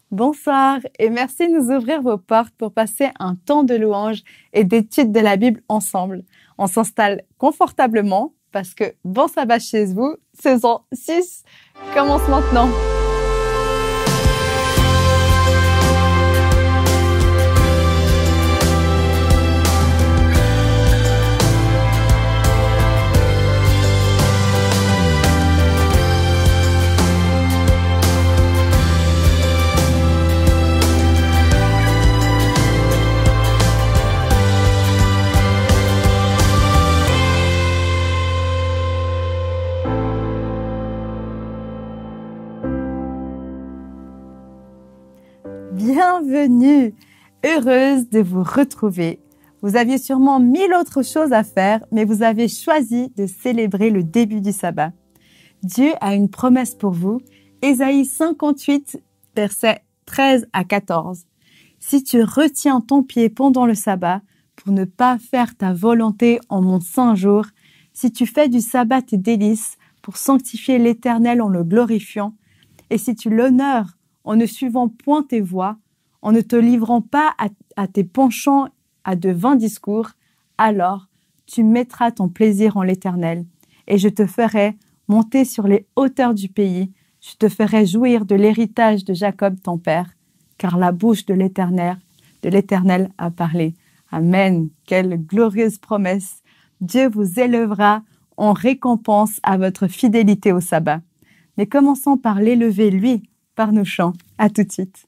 Bonsoir et merci de nous ouvrir vos portes pour passer un temps de louange et d'étude de la Bible ensemble. On s'installe confortablement parce que Bon Sabbat chez vous, saison 6, commence maintenant. Bienvenue! Heureuse de vous retrouver. Vous aviez sûrement 1000 autres choses à faire, mais vous avez choisi de célébrer le début du sabbat. Dieu a une promesse pour vous. Ésaïe 58, versets 13 à 14. Si tu retiens ton pied pendant le sabbat pour ne pas faire ta volonté en mon saint jour, si tu fais du sabbat tes délices pour sanctifier l'Éternel en le glorifiant, et si tu l'honores en ne suivant point tes voies, en ne te livrant pas à tes penchants à de vains discours, alors tu mettras ton plaisir en l'Éternel, et je te ferai monter sur les hauteurs du pays, je te ferai jouir de l'héritage de Jacob ton père, car la bouche de l'Éternel a parlé. Amen. Quelle glorieuse promesse. Dieu vous élèvera en récompense à votre fidélité au sabbat. Mais commençons par l'élever, lui, par nos chants. À tout de suite.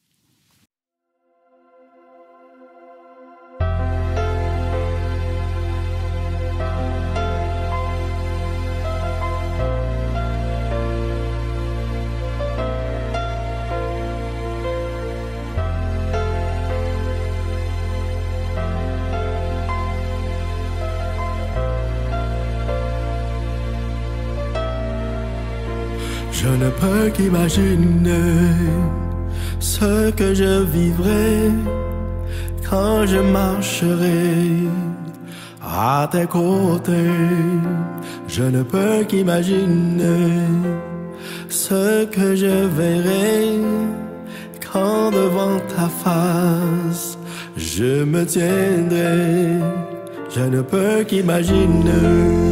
Je ne peux qu'imaginer ce que je vivrai quand je marcherai à tes côtés. Je ne peux qu'imaginer ce que je verrai quand devant ta face je me tiendrai. Je ne peux qu'imaginer.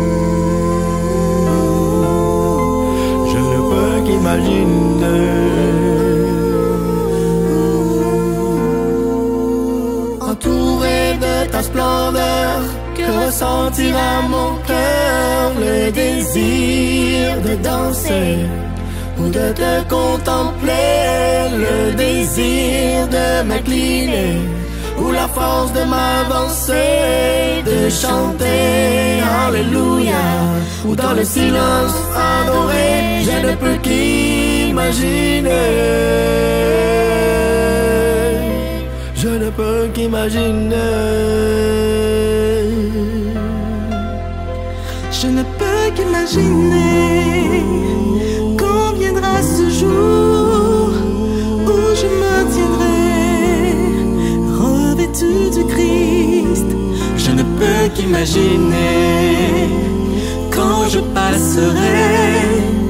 Entouré de ta splendeur, que ressentira mon cœur le désir de danser ou de te contempler, le désir de m'incliner ou la force de m'avancer, de chanter Alléluia, ou dans le silence adorer. Je ne peux qu'imaginer. Je ne peux qu'imaginer. Je ne peux qu'imaginer quand viendra ce jour où je me tiendrai revêtu du Christ. Je ne peux qu'imaginer quand je passerai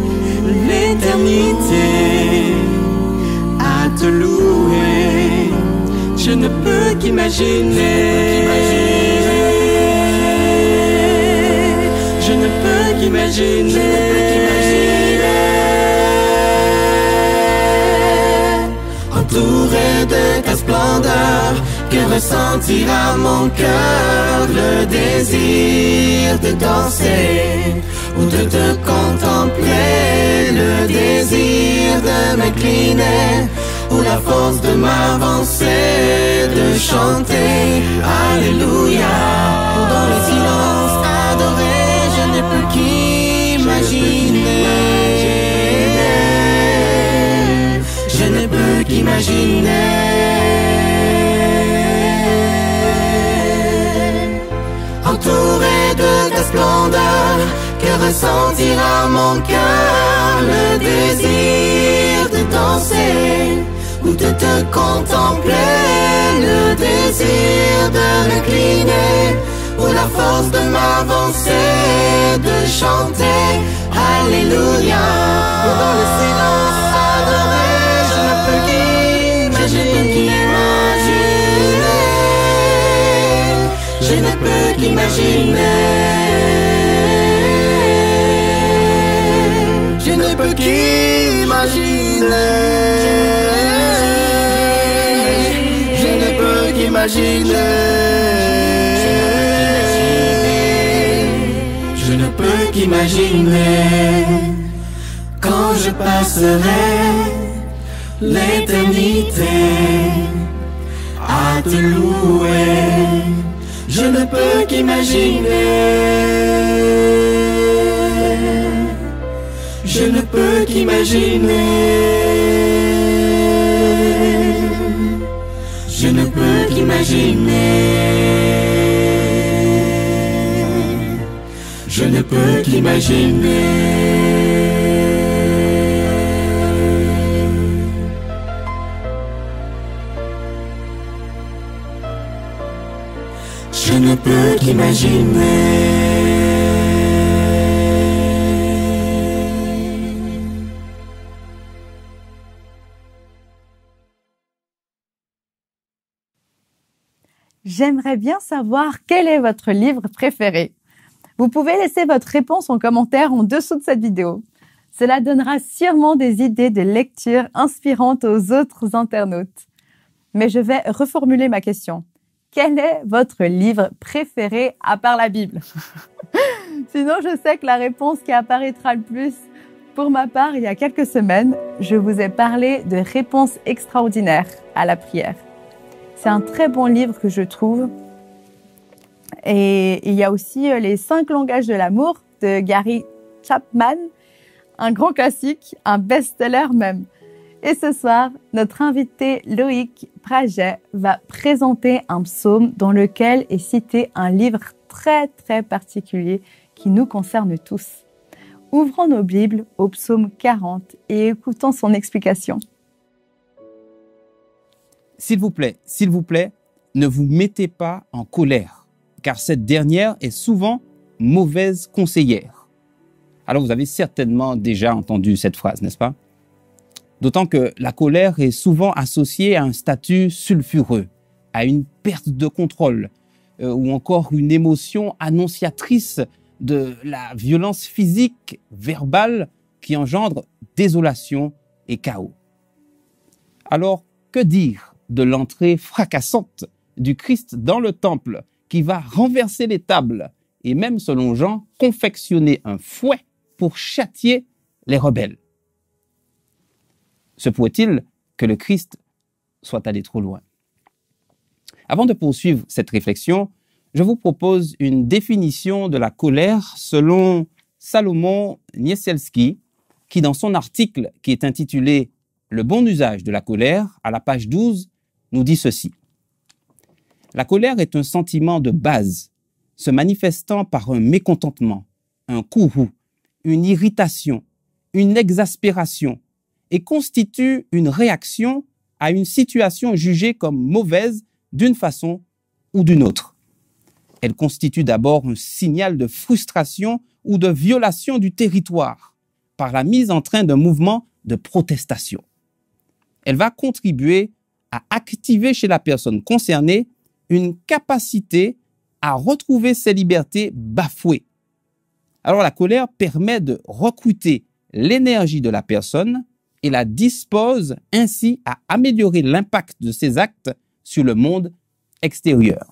l'éternité à te louer. Je ne peux qu'imaginer. Je ne peux qu'imaginer. Entouré de ta splendeur, que ressentira mon cœur le désir de danser ou de te contempler, le désir de m'incliner ou la force de m'avancer, de chanter Alléluia, ou dans le silence adorer. Je ne peux qu'imaginer. Je ne peux qu'imaginer. Entouré de ta splendeur, que ressentira mon cœur le désir de danser ou de te contempler, le désir de m'incliner ou la force de m'avancer, de chanter Alléluia, ou dans le silence adorer. Je ne peux qu'imaginer. je ne peux qu'imaginer. Je ne peux qu'imaginer. Je ne peux qu'imaginer. Je ne peux qu'imaginer quand je passerai l'éternité à te louer. Je ne peux qu'imaginer. Je ne peux qu'imaginer. Je ne peux qu'imaginer. Je ne peux qu'imaginer. Je ne peux qu'imaginer. J'aimerais bien savoir quel est votre livre préféré. Vous pouvez laisser votre réponse en commentaire en dessous de cette vidéo. Cela donnera sûrement des idées de lecture inspirantes aux autres internautes. Mais je vais reformuler ma question. Quel est votre livre préféré à part la Bible? Sinon, je sais que la réponse qui apparaîtra le plus, pour ma part, il y a quelques semaines, je vous ai parlé de Réponses extraordinaires à la prière. C'est un très bon livre que je trouve. Et il y a aussi Les 5 langages de l'amour de Gary Chapman, un grand classique, un best-seller même. Et ce soir, notre invité Loïc Praget va présenter un psaume dans lequel est cité un livre très très particulier qui nous concerne tous. Ouvrons nos Bibles au psaume 40 et écoutons son explication. S'il vous plaît, ne vous mettez pas en colère, car cette dernière est souvent mauvaise conseillère. Alors vous avez certainement déjà entendu cette phrase, n'est-ce pas? D'autant que la colère est souvent associée à un statut sulfureux, à une perte de contrôle, ou encore une émotion annonciatrice de la violence physique, verbale, qui engendre désolation et chaos. Alors, que dire de l'entrée fracassante du Christ dans le temple, qui va renverser les tables et même, selon Jean, confectionner un fouet pour châtier les rebelles? Se pourrait-il que le Christ soit allé trop loin? Avant de poursuivre cette réflexion, je vous propose une définition de la colère selon Salomon Niesielski, qui dans son article qui est intitulé « Le bon usage de la colère » à la page 12, nous dit ceci. La colère est un sentiment de base, se manifestant par un mécontentement, un courroux, une irritation, une exaspération, et constitue une réaction à une situation jugée comme mauvaise d'une façon ou d'une autre. Elle constitue d'abord un signal de frustration ou de violation du territoire par la mise en train d'un mouvement de protestation. Elle va contribuer à activer chez la personne concernée une capacité à retrouver ses libertés bafouées. Alors la colère permet de recruter l'énergie de la personne et la dispose ainsi à améliorer l'impact de ses actes sur le monde extérieur.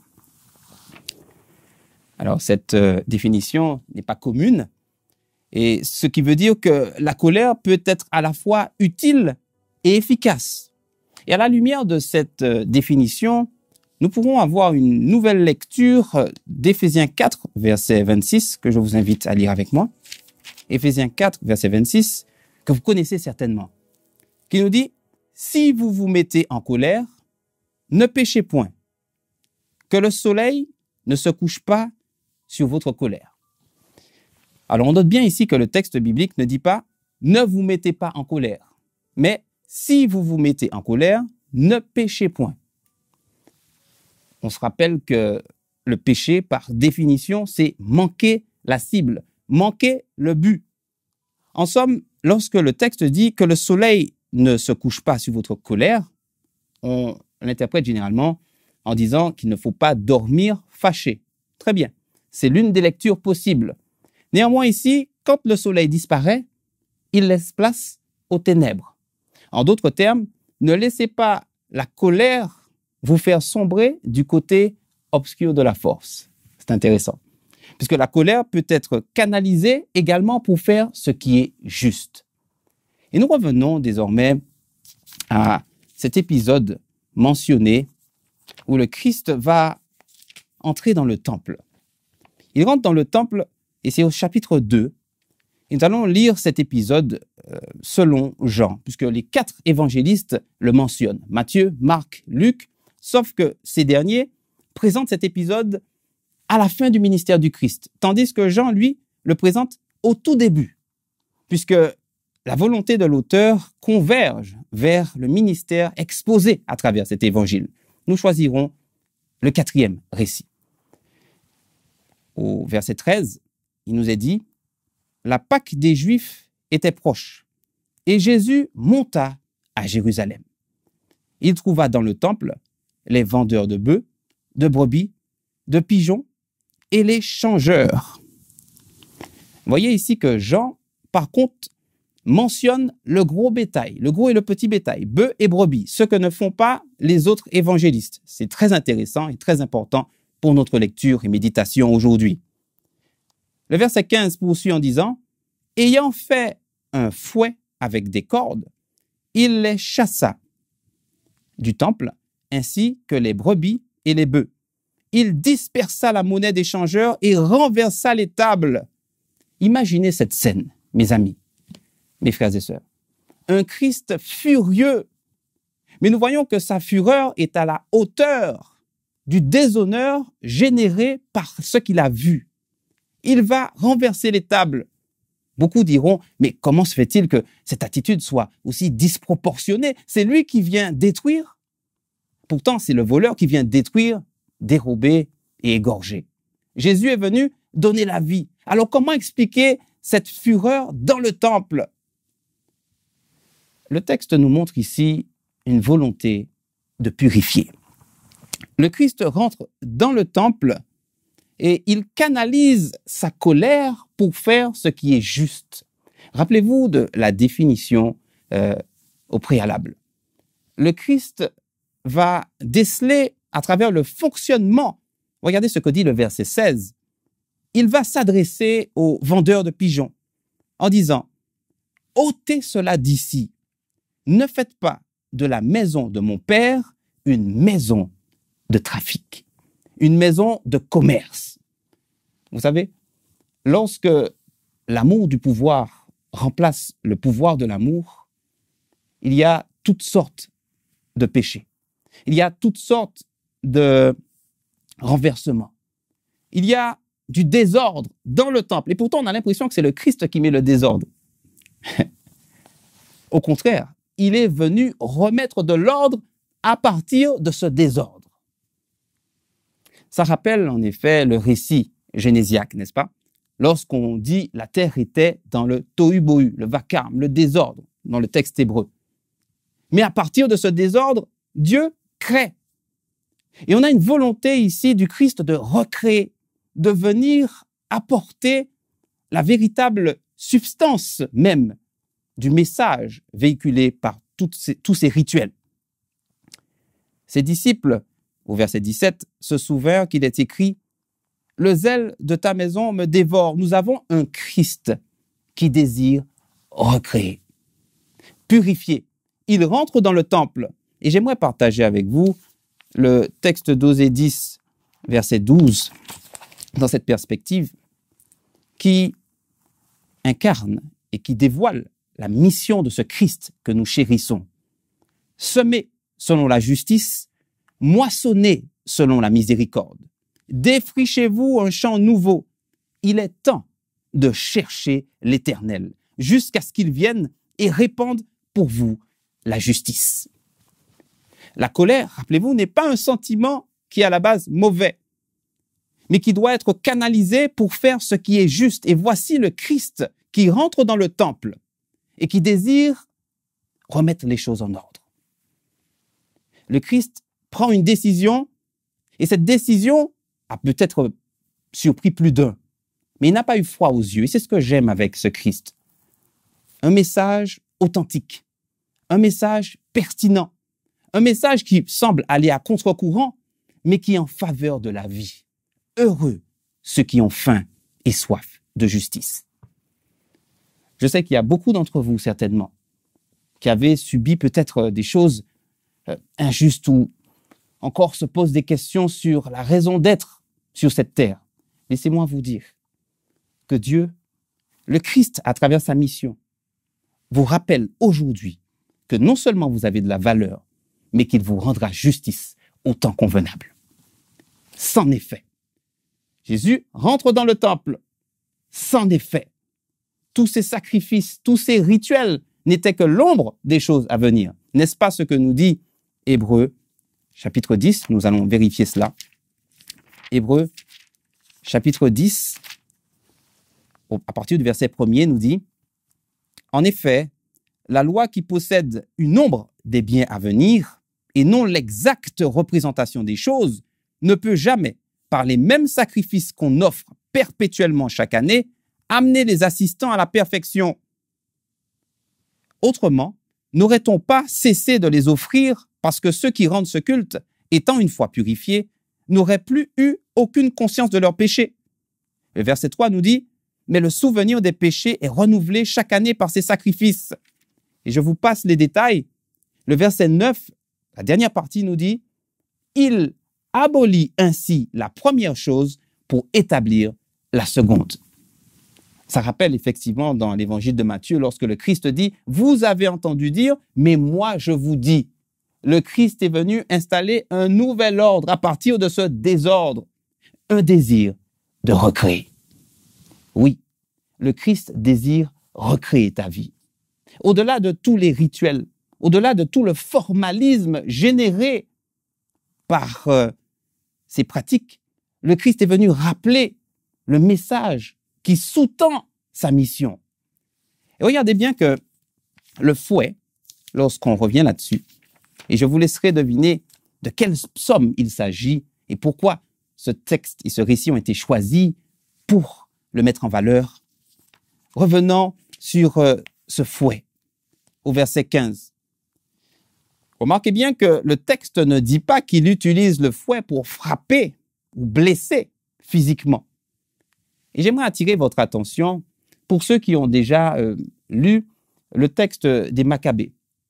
Alors cette définition n'est pas commune, et ce qui veut dire que la colère peut être à la fois utile et efficace. Et à la lumière de cette définition, nous pourrons avoir une nouvelle lecture d'Éphésiens 4, verset 26, que je vous invite à lire avec moi. Éphésiens 4, verset 26, que vous connaissez certainement, qui nous dit « Si vous vous mettez en colère, ne péchez point, que le soleil ne se couche pas sur votre colère. » Alors on note bien ici que le texte biblique ne dit pas « Ne vous mettez pas en colère », mais « Si vous vous mettez en colère, ne péchez point ». On se rappelle que le péché, par définition, c'est manquer la cible, manquer le but. En somme, lorsque le texte dit que le soleil ne se couche pas sur votre colère, on l'interprète généralement en disant qu'il ne faut pas dormir fâché. Très bien. C'est l'une des lectures possibles. Néanmoins ici, quand le soleil disparaît, il laisse place aux ténèbres. En d'autres termes, ne laissez pas la colère vous faire sombrer du côté obscur de la force. C'est intéressant. Puisque la colère peut être canalisée également pour faire ce qui est juste. Et nous revenons désormais à cet épisode mentionné où le Christ va entrer dans le temple. Il rentre dans le temple et c'est au chapitre 2. Et nous allons lire cet épisode selon Jean, puisque les 4 évangélistes le mentionnent. Matthieu, Marc, Luc, sauf que ces derniers présentent cet épisode à la fin du ministère du Christ, tandis que Jean, lui, le présente au tout début, puisque la volonté de l'auteur converge vers le ministère exposé à travers cet évangile. Nous choisirons le 4e récit. Au verset 13, il nous est dit « La Pâque des Juifs était proche, et Jésus monta à Jérusalem. Il trouva dans le temple les vendeurs de bœufs, de brebis, de pigeons et les changeurs. » Vous voyez ici que Jean, par contre, mentionne le gros bétail, le gros et le petit bétail, bœufs et brebis, ce que ne font pas les autres évangélistes. C'est très intéressant et très important pour notre lecture et méditation aujourd'hui. Le verset 15 poursuit en disant « Ayant fait un fouet avec des cordes, il les chassa du temple, ainsi que les brebis et les bœufs. Il dispersa la monnaie des changeurs et renversa les tables. » Imaginez cette scène, mes amis, mes frères et sœurs. Un Christ furieux, mais nous voyons que sa fureur est à la hauteur du déshonneur généré par ce qu'il a vu. Il va renverser les tables. Beaucoup diront, mais comment se fait-il que cette attitude soit aussi disproportionnée? C'est lui qui vient détruire. Pourtant, c'est le voleur qui vient détruire, dérober et égorger. Jésus est venu donner la vie. Alors comment expliquer cette fureur dans le temple? Le texte nous montre ici une volonté de purifier. Le Christ rentre dans le temple et il canalise sa colère pour faire ce qui est juste. Rappelez-vous de la définition au préalable. Le Christ va déceler à travers le fonctionnement. Regardez ce que dit le verset 16. Il va s'adresser aux vendeurs de pigeons en disant « Ôtez cela d'ici. Ne faites pas de la maison de mon père une maison de trafic, une maison de commerce. » Vous savez, lorsque l'amour du pouvoir remplace le pouvoir de l'amour, il y a toutes sortes de péchés. Il y a toutes sortes de renversements. Il y a du désordre dans le temple. Et pourtant, on a l'impression que c'est le Christ qui met le désordre. Au contraire, il est venu remettre de l'ordre à partir de ce désordre. Ça rappelle en effet le récit génésiaque, n'est-ce pas? Lorsqu'on dit la terre était dans le tohu-bohu, le vacarme, le désordre, dans le texte hébreu. Mais à partir de ce désordre, Dieu crée. Et on a une volonté ici du Christ de recréer, de venir apporter la véritable substance même du message véhiculé par tous ces rituels. Ses disciples, au verset 17, se souvinrent qu'il est écrit « Le zèle de ta maison me dévore. » Nous avons un Christ qui désire recréer, purifier. Il rentre dans le temple. Et j'aimerais partager avec vous le texte d'Osée 10, verset 12, dans cette perspective, qui incarne et qui dévoile la mission de ce Christ que nous chérissons. Semez selon la justice, moissonnez selon la miséricorde. Défrichez-vous un champ nouveau. Il est temps de chercher l'Éternel, jusqu'à ce qu'il vienne et répande pour vous la justice. La colère, rappelez-vous, n'est pas un sentiment qui est à la base mauvais, mais qui doit être canalisé pour faire ce qui est juste. Et voici le Christ qui rentre dans le temple et qui désire remettre les choses en ordre. Le Christ prend une décision et cette décision a peut-être surpris plus d'un, mais il n'a pas eu froid aux yeux. Et c'est ce que j'aime avec ce Christ. Un message authentique, un message pertinent, un message qui semble aller à contre-courant, mais qui est en faveur de la vie. Heureux ceux qui ont faim et soif de justice. Je sais qu'il y a beaucoup d'entre vous, certainement, qui avaient subi peut-être des choses injustes ou encore se posent des questions sur la raison d'être sur cette terre. Laissez-moi vous dire que Dieu, le Christ, à travers sa mission, vous rappelle aujourd'hui que non seulement vous avez de la valeur, mais qu'il vous rendra justice au temps convenable. C'en est fait. Jésus rentre dans le temple. C'en est fait. Tous ces sacrifices, tous ces rituels n'étaient que l'ombre des choses à venir. N'est-ce pas ce que nous dit Hébreux, chapitre 10? Nous allons vérifier cela. Hébreux, chapitre 10, à partir du verset 1er, nous dit « En effet, la loi qui possède une ombre des biens à venir et non l'exacte représentation des choses ne peut jamais, par les mêmes sacrifices qu'on offre perpétuellement chaque année, amener les assistants à la perfection. Autrement, n'aurait-on pas cessé de les offrir parce que ceux qui rendent ce culte, étant une fois purifiés, n'auraient plus eu aucune conscience de leurs péchés. Le verset 3 nous dit « Mais le souvenir des péchés est renouvelé chaque année par ces sacrifices. » Et je vous passe les détails. Le verset 9, la dernière partie nous dit « Il abolit ainsi la première chose pour établir la seconde. » Ça rappelle effectivement dans l'évangile de Matthieu lorsque le Christ dit « Vous avez entendu dire, mais moi je vous dis. » Le Christ est venu installer un nouvel ordre à partir de ce désordre, un désir de recréer. Oui, le Christ désire recréer ta vie. Au-delà de tous les rituels, au-delà de tout le formalisme généré par ces pratiques, le Christ est venu rappeler le message qui sous-tend sa mission. Et regardez bien que le fouet, lorsqu'on revient là-dessus, et je vous laisserai deviner de quelle psaume il s'agit et pourquoi ce texte et ce récit ont été choisis pour le mettre en valeur. Revenons sur ce fouet, au verset 15. Remarquez bien que le texte ne dit pas qu'il utilise le fouet pour frapper ou blesser physiquement. Et j'aimerais attirer votre attention pour ceux qui ont déjà lu le texte des Maccabées.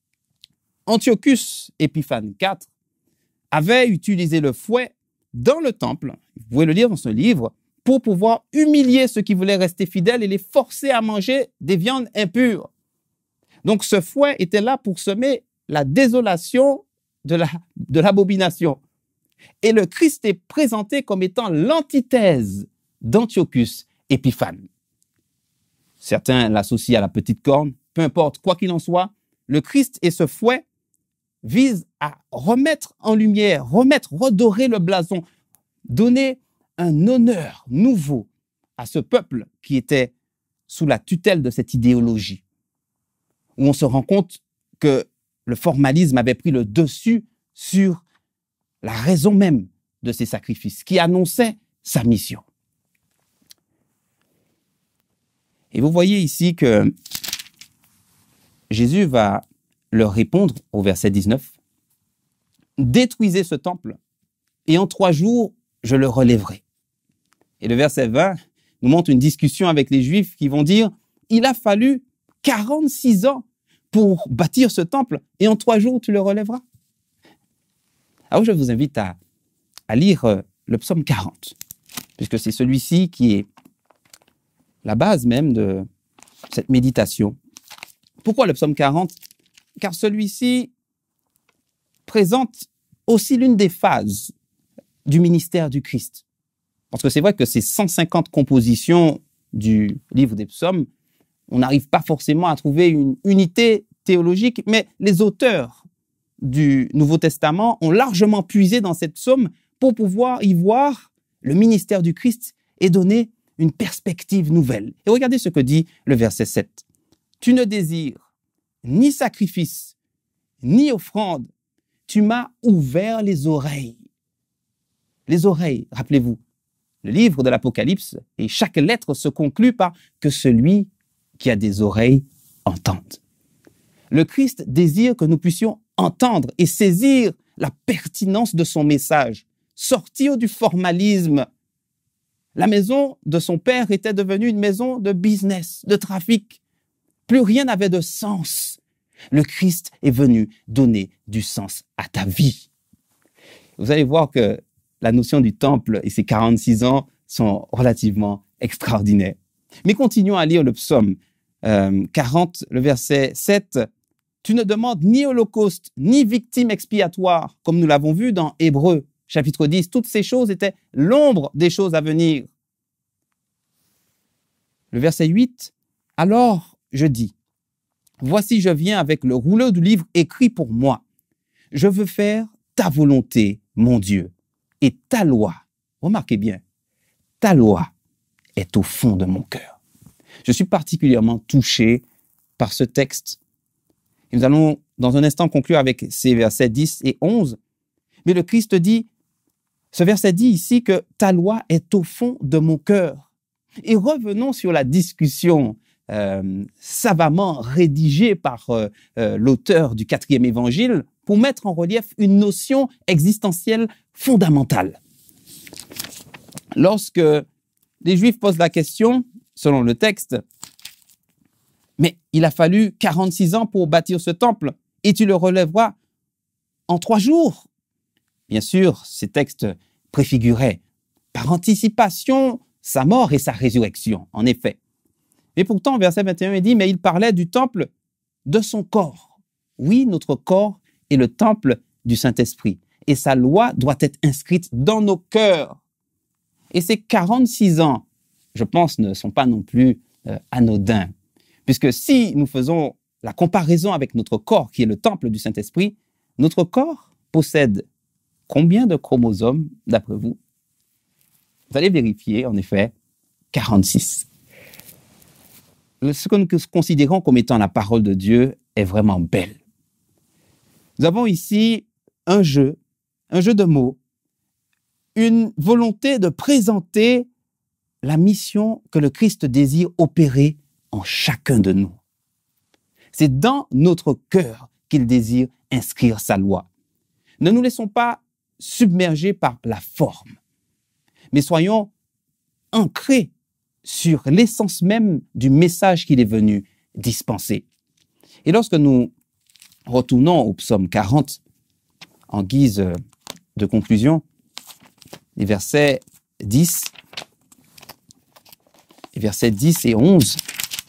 Antiochus Épiphane IV avait utilisé le fouet dans le temple, vous pouvez le lire dans ce livre, pour pouvoir humilier ceux qui voulaient rester fidèles et les forcer à manger des viandes impures. Donc ce fouet était là pour semer la désolation de l'abomination. Et le Christ est présenté comme étant l'antithèse d'Antiochus Épiphane. Certains l'associent à la petite corne, peu importe, quoi qu'il en soit, le Christ et ce fouet visent à remettre en lumière, redorer le blason, donner un honneur nouveau à ce peuple qui était sous la tutelle de cette idéologie, où on se rend compte que le formalisme avait pris le dessus sur la raison même de ces sacrifices, qui annonçait sa mission. Et vous voyez ici que Jésus va leur répondre au verset 19. « Détruisez ce temple, et en 3 jours, je le relèverai. » Et le verset 20 nous montre une discussion avec les Juifs qui vont dire « Il a fallu 46 ans pour bâtir ce temple, et en 3 jours, tu le relèveras. » Alors, je vous invite à lire le psaume 40, puisque c'est celui-ci qui est la base même de cette méditation. Pourquoi le psaume 40? Car celui-ci présente aussi l'une des phases du ministère du Christ. Parce que c'est vrai que ces 150 compositions du livre des psaumes, on n'arrive pas forcément à trouver une unité théologique, mais les auteurs du Nouveau Testament ont largement puisé dans cette psaume pour pouvoir y voir le ministère du Christ et donner une perspective nouvelle. Et regardez ce que dit le verset 7. « Tu ne désires ni sacrifice, ni offrande. Tu m'as ouvert les oreilles. » Les oreilles, rappelez-vous, le livre de l'Apocalypse, et chaque lettre se conclut par « que celui qui a des oreilles entende ». Le Christ désire que nous puissions entendre et saisir la pertinence de son message, sortir du formalisme. La maison de son père était devenue une maison de business, de trafic. Plus rien n'avait de sens. Le Christ est venu donner du sens à ta vie. Vous allez voir que la notion du temple et ses 46 ans sont relativement extraordinaires. Mais continuons à lire le psaume 40, le verset 7. « Tu ne demandes ni holocauste, ni victime expiatoire, comme nous l'avons vu dans Hébreux, chapitre 10. Toutes ces choses étaient l'ombre des choses à venir. » Le verset 8. « Alors, je dis, voici je viens avec le rouleau du livre écrit pour moi. Je veux faire ta volonté, mon Dieu, et ta loi. » Remarquez bien, ta loi est au fond de mon cœur. Je suis particulièrement touché par ce texte. Et nous allons dans un instant conclure avec ces versets 10 et 11. Mais le Christ dit, ce verset dit ici que ta loi est au fond de mon cœur. Et revenons sur la discussion savamment rédigée par l'auteur du 4e évangile pour mettre en relief une notion existentielle fondamentale. Lorsque les Juifs posent la question, selon le texte, mais il a fallu 46 ans pour bâtir ce temple et tu le relèveras en 3 jours. Bien sûr, ces textes préfiguraient par anticipation sa mort et sa résurrection, en effet. Mais pourtant, verset 21, il dit, mais il parlait du temple de son corps. Oui, notre corps est le temple du Saint-Esprit et sa loi doit être inscrite dans nos cœurs. Et ces 46 ans, je pense, ne sont pas non plus anodins. Puisque si nous faisons la comparaison avec notre corps, qui est le temple du Saint-Esprit, notre corps possède combien de chromosomes, d'après vous? Vous allez vérifier, en effet, 46. Ce que nous considérons comme étant la parole de Dieu est vraiment belle. Nous avons ici un jeu de mots, une volonté de présenter la mission que le Christ désire opérer en chacun de nous. C'est dans notre cœur qu'il désire inscrire sa loi. Ne nous laissons pas submerger par la forme, mais soyons ancrés sur l'essence même du message qu'il est venu dispenser. Et lorsque nous retournons au psaume 40, en guise de conclusion, les versets 10 et 11,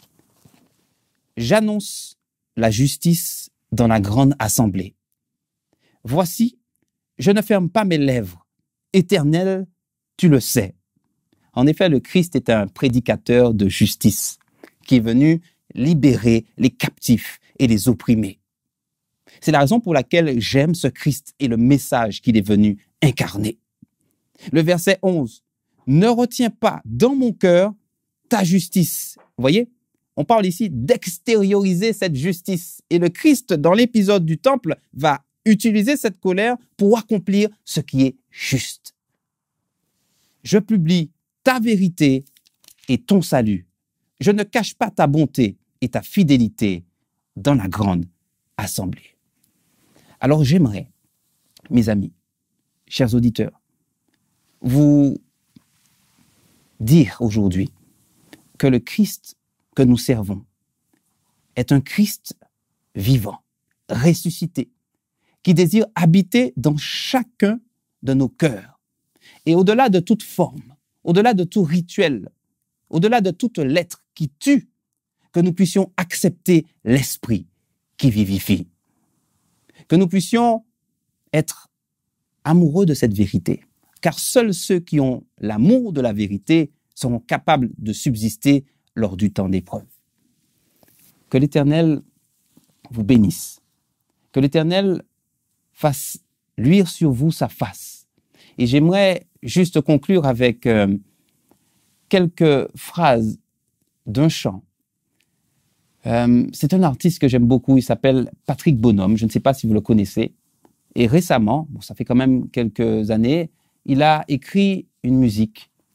j'annonce la justice dans la grande assemblée. Voici, je ne ferme pas mes lèvres. Éternel, tu le sais. En effet, le Christ est un prédicateur de justice qui est venu libérer les captifs et les opprimés. C'est la raison pour laquelle j'aime ce Christ et le message qu'il est venu incarner. Le verset 11, ne retiens pas dans mon cœur ta justice. Vous voyez, on parle ici d'extérioriser cette justice. Et le Christ, dans l'épisode du temple, va utiliser cette colère pour accomplir ce qui est juste. Je publie ta vérité et ton salut. Je ne cache pas ta bonté et ta fidélité dans la grande assemblée. Alors j'aimerais, mes amis, chers auditeurs, vous dire aujourd'hui que le Christ que nous servons est un Christ vivant, ressuscité, qui désire habiter dans chacun de nos cœurs. Et au-delà de toute forme, au-delà de tout rituel, au-delà de toute lettre qui tue, que nous puissions accepter l'esprit qui vivifie. Que nous puissions être amoureux de cette vérité. Car seuls ceux qui ont l'amour de la vérité seront capables de subsister lors du temps d'épreuve. Que l'Éternel vous bénisse. Que l'Éternel fasse luire sur vous sa face. Et j'aimerais juste conclure avec quelques phrases d'un chant. C'est un artiste que j'aime beaucoup, il s'appelle Patrick Bonhomme, je ne sais pas si vous le connaissez. Et récemment, ça fait quand même quelques années, il a écrit une musique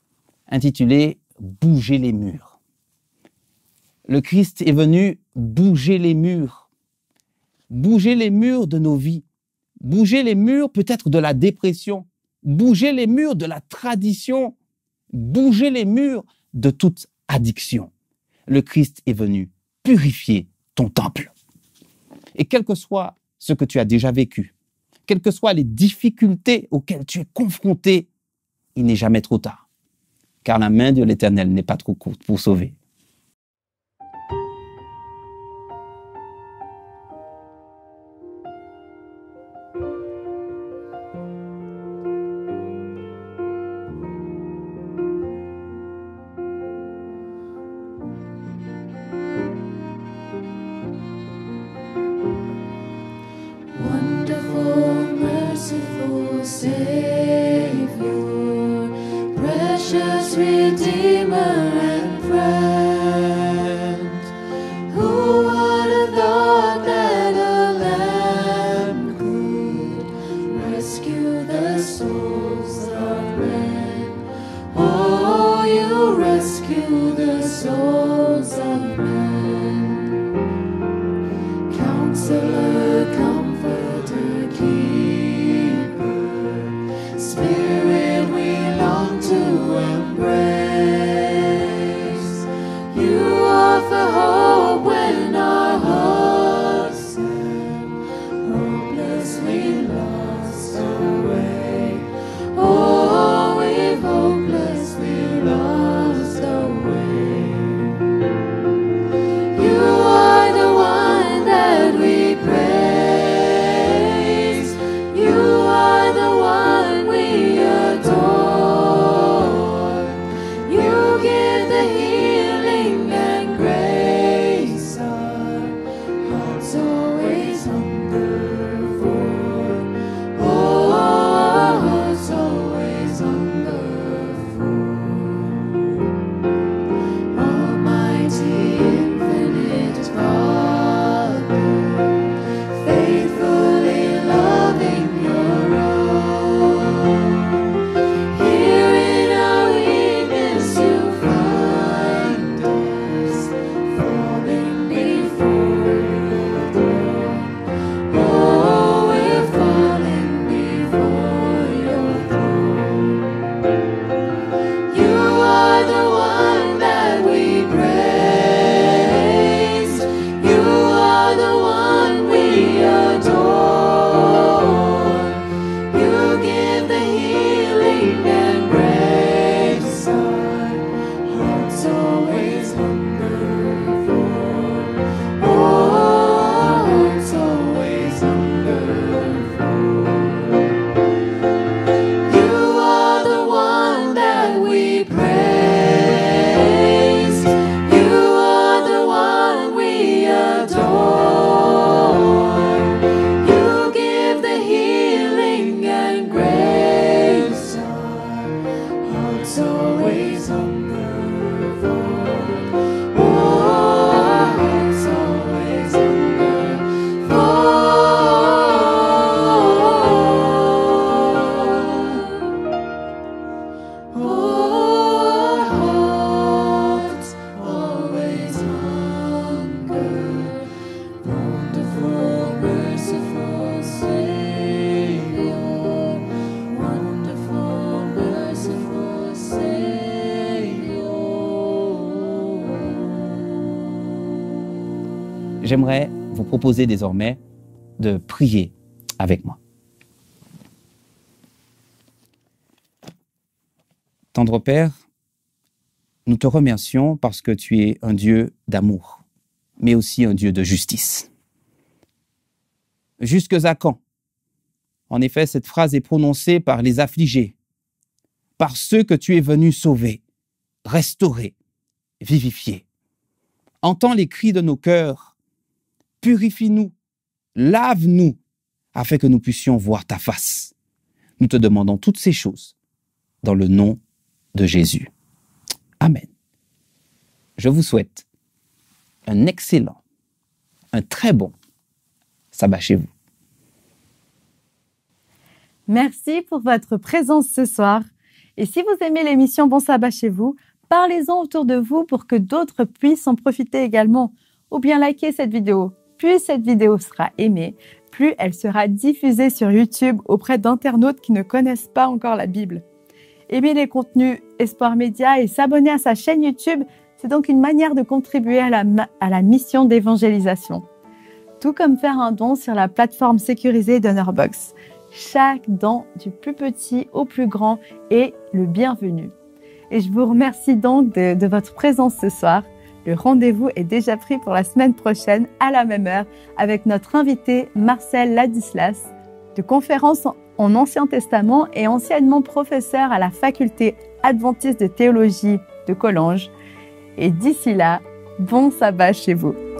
intitulé « Bouger les murs ». Le Christ est venu bouger les murs de nos vies, bouger les murs peut-être de la dépression, bouger les murs de la tradition, bouger les murs de toute addiction. Le Christ est venu purifier ton temple. Et quel que soit ce que tu as déjà vécu, quelles que soient les difficultés auxquelles tu es confronté, il n'est jamais trop tard, car la main de l'Éternel n'est pas trop courte pour sauver. Wonderful, merciful Savior, precious Redeemer and friend. Who would have thought that a lamb could rescue the souls of men? Oh, you rescue the souls of men. Counselor, Comforter, Keeper, Spirit we long to embrace. You offer hope when our hearts have hopelessly lost our way. Oh, we've hopelessly lost our way. You are the one that we praise. You are the one we adore. You give the healing and grace our hearts always hunger for. Oh, our hearts always hunger for. Almighty, infinite Father, faithfully loving your own. Here in our weakness you find us, falling before your throne. Oh, we're falling before your throne. You are the one that we praise. You are the one we adore. You give the healing and grace our hearts always hunger for. Oh, our hearts always hunger for. You are the one that we praise. You are the one we adore. You give the healing and grace our hearts always hunger for. Oh, our hearts always hunger for. Oh, our hearts always hunger. Wonderful, merciful Savior. Wonderful, merciful Savior. J'aimerais vous proposer désormais de prier avec moi. Tendre Père, nous te remercions parce que tu es un Dieu d'amour, mais aussi un Dieu de justice. Jusque à quand? En effet, cette phrase est prononcée par les affligés, par ceux que tu es venu sauver, restaurer, vivifier. Entends les cris de nos cœurs, purifie-nous, lave-nous, afin que nous puissions voir ta face. Nous te demandons toutes ces choses dans le nom de Jésus. Amen. Je vous souhaite un excellent, un très bon sabbat chez vous. Merci pour votre présence ce soir Et si vous aimez l'émission Bon Sabbat chez vous, parlez-en autour de vous pour que d'autres puissent en profiter également. Ou bien likez cette vidéo. Plus cette vidéo sera aimée, plus elle sera diffusée sur YouTube auprès d'internautes qui ne connaissent pas encore la Bible. Aimer les contenus Espoir Média et s'abonner à sa chaîne YouTube, c'est donc une manière de contribuer à la mission d'évangélisation. Tout comme faire un don sur la plateforme sécurisée DonorBox. Chaque don, du plus petit au plus grand, est le bienvenu. Et je vous remercie donc de votre présence ce soir. Le rendez-vous est déjà pris pour la semaine prochaine à la même heure avec notre invité Marcel Ladislas, de conférence en Ancien Testament et anciennement professeur à la faculté adventiste de théologie de Collonges. Et d'ici là, bon sabbat chez vous.